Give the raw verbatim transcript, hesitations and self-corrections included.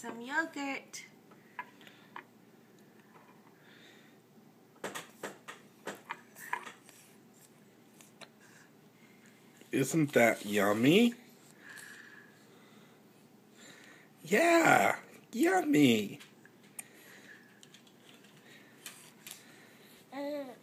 some yogurt. Isn't that yummy? Yeah, yummy. Uh.